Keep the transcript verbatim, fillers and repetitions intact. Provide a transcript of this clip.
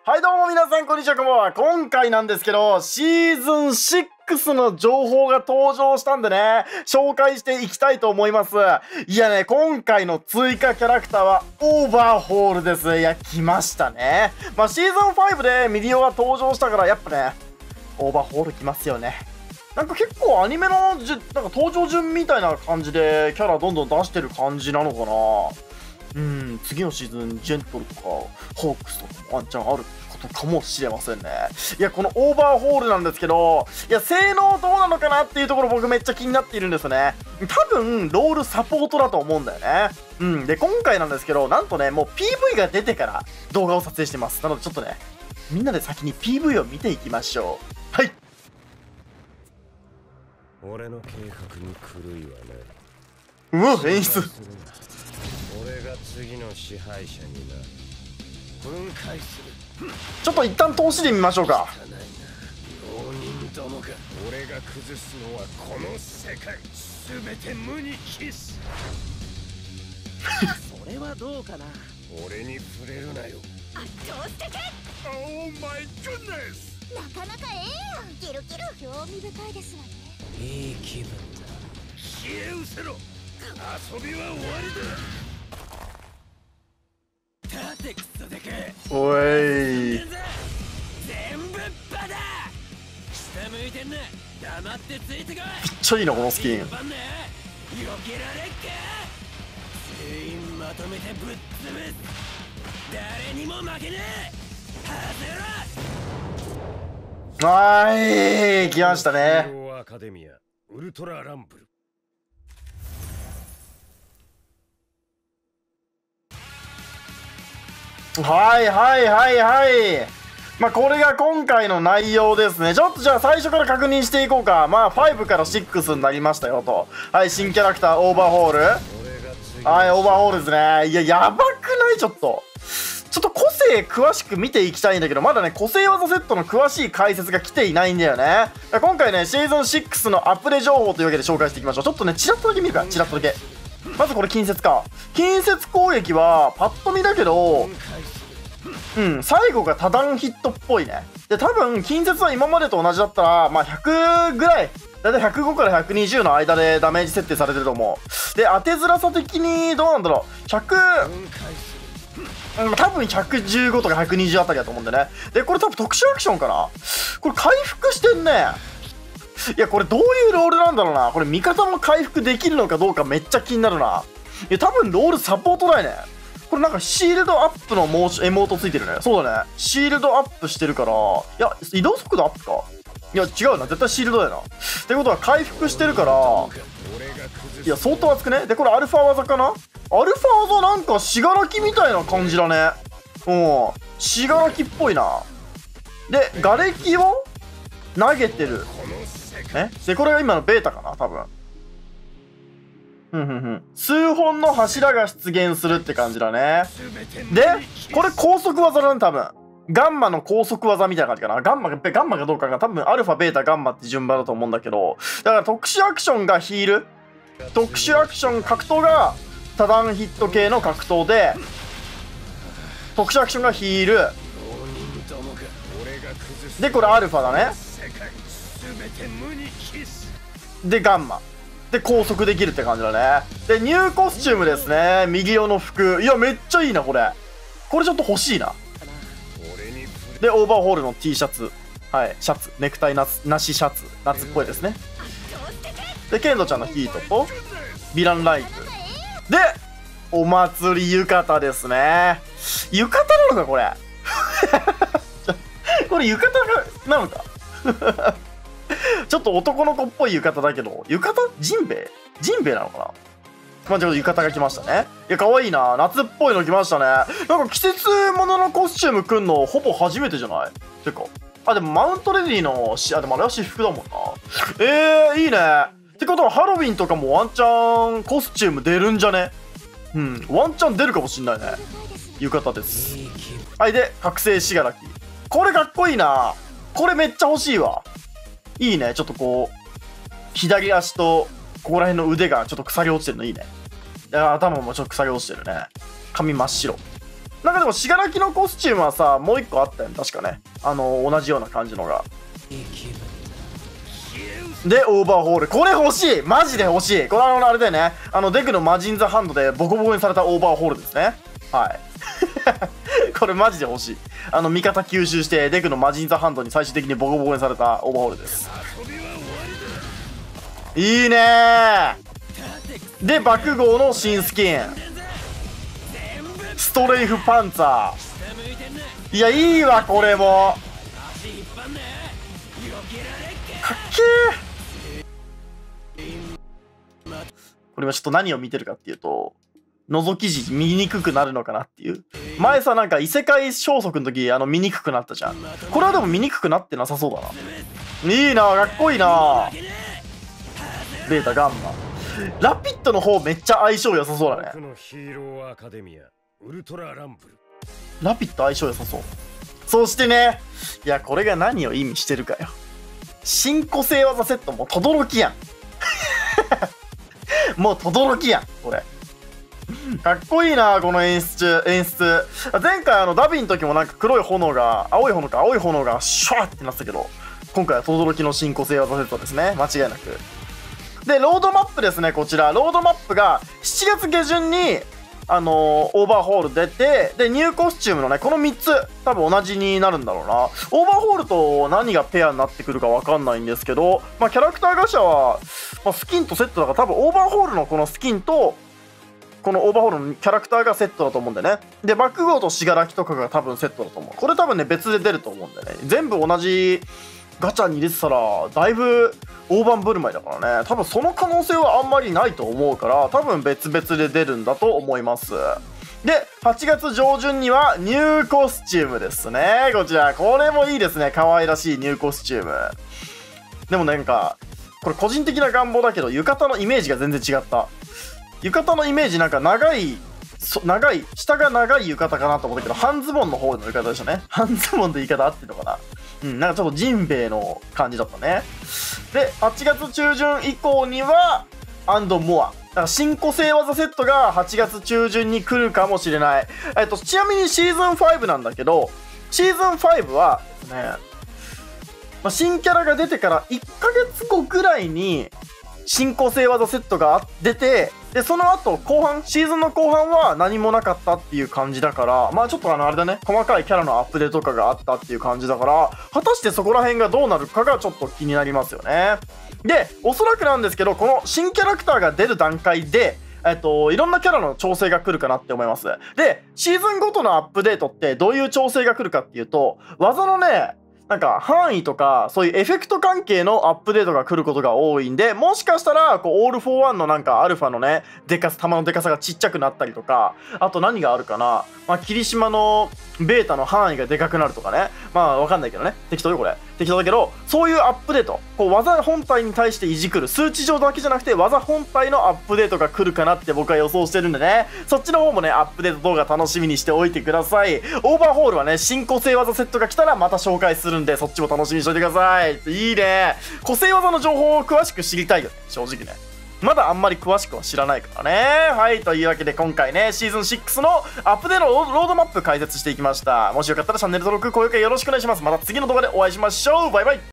はいどうも皆さんこんにちは、こんばんは。今回なんですけど、シーズンシックスの情報が登場したんでね、紹介していきたいと思います。いやね、今回の追加キャラクターはオーバーホールです。いや、来ましたね。まあシーズンファイブでミリオが登場したから、やっぱね、オーバーホール来ますよね。なんか結構アニメのじなんか登場順みたいな感じでキャラどんどん出してる感じなのかな。うん、次のシーズンジェントルとかホークスとかもワンチャンあることかもしれませんね。いや、このオーバーホールなんですけど、いや、性能どうなのかなっていうところ僕めっちゃ気になっているんですよね。多分ロールサポートだと思うんだよね。うん、で今回なんですけど、なんとね、もう ピーブイ が出てから動画を撮影してます。なのでちょっとね、みんなで先に ピーブイ を見ていきましょう。はい。 俺の計画に狂いはうわ、演出。 俺が次の支配者になる。分解する。 ちょっと一旦通しで見ましょうか。 浪人どもが俺が崩すのはこの世界全て無に帰す。 それはどうかな。 俺に触れるなよ。 圧倒してけ。 Oh my goodness。 なかなかええやん。キルキル。興味深いですわね。 いい気分だ。 消え失せろ。遊びは終わりだ。立てクソでけ。 おい。 全部バだ。下向いてんな。黙ってついてこい。 めっちゃいいなこのスキン。 避けられっか。全員まとめてぶっ潰す。誰にも負けねえ。外ろ。 はーい、来ましたね。 アカデミアウルトラランブル。 はいはいはいはい。まあこれが今回の内容ですね。ちょっとじゃあ最初から確認していこうか。まあファイブからシックスになりましたよと。はい、新キャラクターオーバーホール。はい、オーバーホールですね。いや、やばくないちょっと。ちょっと個性詳しく見ていきたいんだけど、まだね、個性技セットの詳しい解説が来ていないんだよね。今回ね、シーズンシックスのアップデ情報というわけで紹介していきましょう。ちょっとね、チラッとだけ見るか、チラッとだけ。まずこれ近接か。近接攻撃は、パッと見だけど、うん、最後が多段ヒットっぽいね。で、多分、近接は今までと同じだったら、まあひゃくぐらい。だいたいひゃくごからひゃくにじゅうの間でダメージ設定されてると思う。で、当てづらさ的にどうなんだろう。ひゃく、うん、多分ひゃくじゅうごとかひゃくにじゅうあたりだと思うんでね。で、これ多分特殊アクションかな。これ回復してんね。いや、これどういうロールなんだろうな。これ味方も回復できるのかどうかめっちゃ気になるな。いや、多分ロールサポートだよね。これなんかシールドアップのモーションエモートついてるね。そうだね。シールドアップしてるから、いや、移動速度アップか。いや、違うな。絶対シールドだよな。ってことは回復してるから、いや、相当熱くね。で、これアルファ技かな。アルファ技なんか死柄木みたいな感じだね。うん。死柄木っぽいな。で、瓦礫を投げてる。えで、これが今のベータかな多分。ふんふんふん。数本の柱が出現するって感じだね。で、これ高速技だね、多分。ガンマの高速技みたいな感じかな。ガンマが、ガンマがどうかが多分アルファ、ベータ、ガンマって順番だと思うんだけど、だから特殊アクションがヒール。特殊アクション格闘が多段ヒット系の格闘で、特殊アクションがヒール。で、これアルファだね。で、ガンマ。で、高速できるって感じだね。で、ニューコスチュームですね。右用の服。いや、めっちゃいいな、これ。これちょっと欲しいな。で、オーバーホールの T シャツ。はい、シャツ。ネクタイななしシャツ。夏っぽいですね。で、ケンドちゃんのヒートと、ヴィランライブ。で、お祭り浴衣ですね。浴衣なのか、これ。これ浴衣なのか。ちょっと男の子っぽい浴衣だけど、浴衣ジンベエジンベエなのかな。まあ、ちょっと浴衣が来ましたね。いや、可愛いな。夏っぽいの来ましたね。なんか季節物のコスチュームくんのほぼ初めてじゃないてか。あ、でもマウントレディのし、あ、でもあれは私服だもんな。えー、いいね。ってことはハロウィンとかもワンチャンコスチューム出るんじゃね。うん、ワンチャン出るかもしんないね。浴衣です。はい、で、覚醒しがらき。これかっこいいな。これめっちゃ欲しいわ。いいね。ちょっとこう、左足と、ここら辺の腕がちょっと腐り落ちてるのいいね。頭もちょっと腐り落ちてるね。髪真っ白。 なんかでも信楽のコスチュームはさ、もう一個あったよね、確かね。あの同じような感じのが。でオーバーホール、これ欲しい、マジで欲しい。これあのあれだよね、あのデクのマジン・ザ・ハンドでボコボコにされたオーバーホールですね。はいこれマジで欲しい。あの味方吸収してデクのマジン・ザ・ハンドに最終的にボコボコにされたオーバーホールです。いいねー。で爆豪の新スキンストレイフパンツァー、いやいいわ、これもかっけー。これはちょっと何を見てるかっていうと、覗き時見にくくなるのかなっていう。前さ、なんか異世界消息の時あの見にくくなったじゃん。これはでも見にくくなってなさそうだな。いいな、かっこいいな。ベータガンマラピッドの方めっちゃ相性良さそうだね。ラピッド相性良さそう。そしてね、いやこれが何を意味してるかよ。新個性技セットも轟きやんもう轟きやんこれ。かっこいいなこの演出演出。前回あのダビの時もなんか黒い炎が青い炎か青い炎がシュワーってなってたけど、今回は轟の新個性技セットですね、間違いなく。でロードマップですね、こちらロードマップがしちがつ下旬にあのー、オーバーホール出て、でニューコスチュームのねこのみっつ多分同じになるんだろうな。オーバーホールと何がペアになってくるか分かんないんですけど、まあ、キャラクターガシャは、まあ、スキンとセットだから多分オーバーホールのこのスキンとこのオーバーホールのキャラクターがセットだと思うんだよね。で爆豪と信楽とかが多分セットだと思う。これ多分ね別で出ると思うんだよね。全部同じガチャに入れてたらだいぶ大盤振る舞いだからね、多分その可能性はあんまりないと思うから、多分別々で出るんだと思います。ではちがつ上旬にはニューコスチュームですね。こちらこれもいいですね、可愛らしいニューコスチューム。でもなんかこれ個人的な願望だけど浴衣のイメージが全然違った。浴衣のイメージなんか長いそ長い下が長い浴衣かなと思ったけど、半ズボンの方の浴衣でしたね。半ズボンって言い方合ってるのかな。うん、なんかちょっとジンベエの感じだったね。ではちがつ中旬以降にはアンドモア、だから新個性技セットがはちがつ中旬に来るかもしれない。えっとちなみにシーズンファイブなんだけど、シーズンファイブはですね、まあ、新キャラが出てからいっかげつごぐらいに新個性技セットが出て、でその後後半シーズンの後半は何もなかったっていう感じだから、まあちょっとあのあれだね、細かいキャラのアップデートとかがあったっていう感じだから、果たしてそこら辺がどうなるかがちょっと気になりますよね。でおそらくなんですけど、この新キャラクターが出る段階でえっといろんなキャラの調整が来るかなって思います。でシーズンごとのアップデートってどういう調整が来るかっていうと、技のねなんか範囲とかそういうエフェクト関係のアップデートが来ることが多いんで、もしかしたらこうオールフォーワンのなんかアルファのねでかさ、弾のでかさがちっちゃくなったりとか、あと何があるかな、まあ、霧島のベータの範囲がでかくなるとかね、まあわかんないけどね、適当よこれ適当だけど、そういうアップデート、こう技本体に対していじくる数値上だけじゃなくて技本体のアップデートが来るかなって僕は予想してるんでね、そっちの方もねアップデート動画楽しみにしておいてください。オーバーホールはね新個性技セットが来たらまた紹介するんで、そっちも楽しみにしておいてください。いいね、個性技の情報を詳しく知りたいよね、正直ね。まだあんまり詳しくは知らないからね。はい、というわけで今回ねシーズンシックスのアップデートロードマップ解説していきました。もしよかったらチャンネル登録高評価よろしくお願いします。また次の動画でお会いしましょう。バイバイ。